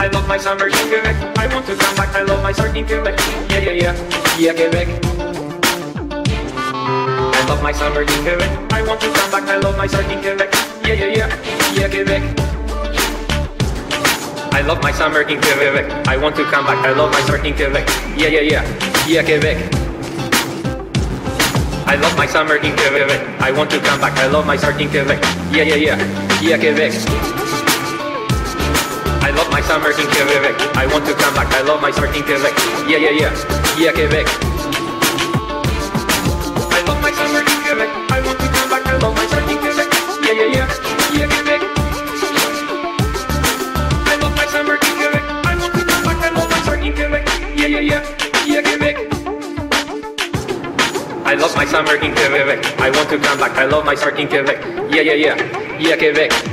I love my summer in Quebec. I want to come back. I love my summer in Quebec. Yeah, yeah, yeah, yeah, Quebec. I love my summer in Quebec. I want to come back. I love my summer in Quebec. Yeah, yeah, yeah, yeah, Quebec. I love my summer in Quebec. I want to come back. I love my summer in Quebec. Yeah, yeah, yeah, yeah, Quebec. I love my summer in Quebec. I want to come back. I love my summer in Quebec. Yeah, yeah, yeah, yeah, Quebec. I love my summer in Quebec. I want to come back. I love my summer in Quebec. Yeah, yeah, yeah, yeah, Quebec. I love my summer in Quebec. I want to come back. I love my summer in Quebec. Yeah, yeah, yeah, yeah, Quebec. I love my summer in Quebec. I want to come back. I love my summer in Quebec. Yeah, yeah, yeah, yeah, Quebec. I love my summer in Quebec. I want to come back. I love my summer in Quebec. Yeah, yeah, yeah, yeah, Quebec.